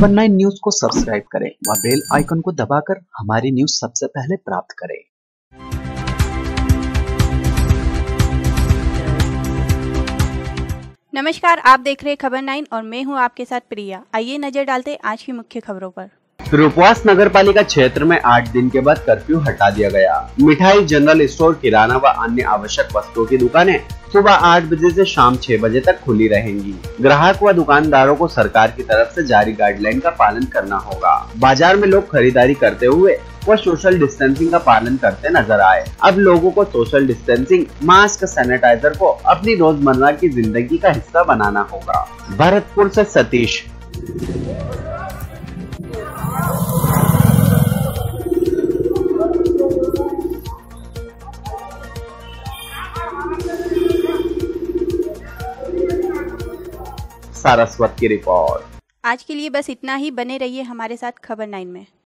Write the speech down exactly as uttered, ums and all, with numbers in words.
खबर nine news को subscribe करें व बेल आइकन को दबाकर हमारी न्यूज सबसे पहले प्राप्त करें। नमस्कार, आप देख रहे हैं खबर नाइन और मैं हूं आपके साथ प्रिया। आइए नजर डालते हैं आज की मुख्य खबरों पर। रूपवास नगर पालिका क्षेत्र में आठ दिन के बाद कर्फ्यू हटा दिया गया। मिठाई, जनरल स्टोर, किराना व अन्य आवश्यक वस्तुओं की दुकानें सुबह आठ बजे से शाम छह बजे तक खुली रहेंगी। ग्राहक व दुकानदारों को सरकार की तरफ से जारी गाइडलाइन का पालन करना होगा। बाजार में लोग खरीदारी करते हुए व सोशल डिस्टेंसिंग का पालन करते नजर आए। अब लोगों को सोशल डिस्टेंसिंग, मास्क, सैनिटाइजर को अपनी रोजमर्रा की जिंदगी का हिस्सा बनाना होगा। भरतपुर से सतीश। सारस्वत की रिपोर्ट। आज के लिए बस इतना ही। बने रहिए हमारे साथ खबर नाइन में।